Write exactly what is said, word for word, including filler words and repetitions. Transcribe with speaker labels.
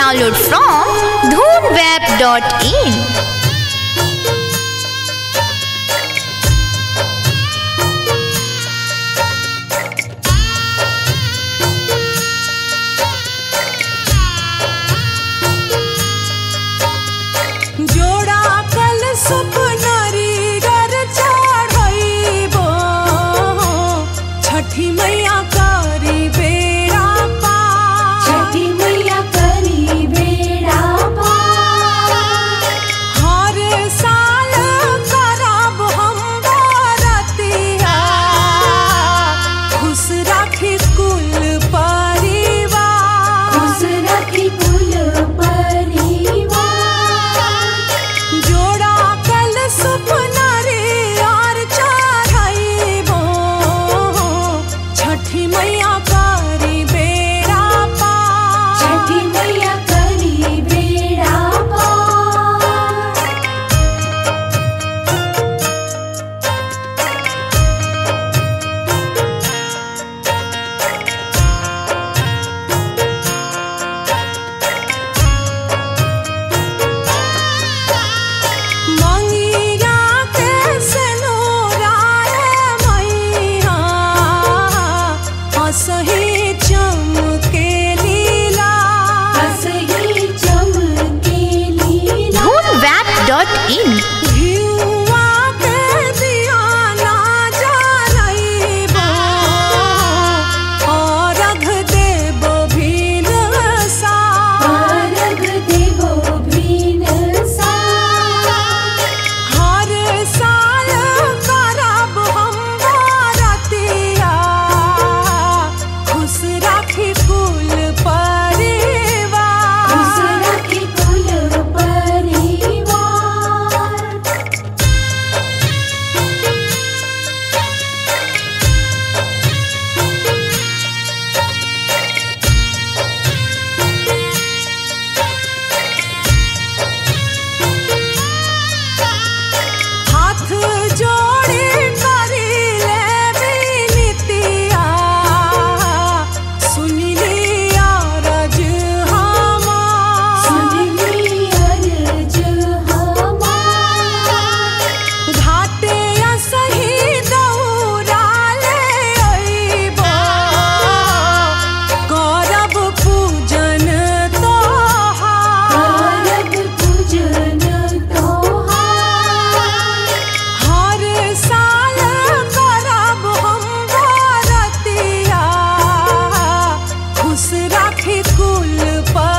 Speaker 1: download from dhoonweb dot in.
Speaker 2: छठी मैया करी बेड़ा पार,
Speaker 3: छठी मैया करी बेड़ा पार।
Speaker 2: हर साल करब हम बरतिया, खुश राखी कुल परिवार,
Speaker 3: खुश राखी कुल परिवार।
Speaker 2: जोड़ा कल सुपनारी और चढ़ाइबो, छठी मैया करी बेड़ा पार,
Speaker 3: छठी मैया करी बेड़ा पार।
Speaker 2: मंगिया के सिनुराए मैया, हंसही चमके लीला,
Speaker 3: हंसही चमके लीला।
Speaker 1: dhoonweb dot in.
Speaker 2: घिउवा के दिया ना जलइबो, अर्घ देबो भिनसा,
Speaker 3: अर्घ देबो भिनसा।
Speaker 2: हर साल करब हम बरतिया, खुश राखी कुल परिवार,
Speaker 3: खुश राखी कुल परिवार।
Speaker 2: हाथ जोड़ी करी ले विनतिया, सुनली अरज हमार,
Speaker 3: सुनली अर्ज हमार।
Speaker 2: घाटे सही दौरा ले अइबो, करब पूजन तोहार,
Speaker 3: करब पूजन तोहार।
Speaker 2: हर साल करब हम बरतिया, खुश राखी कुल परिवार।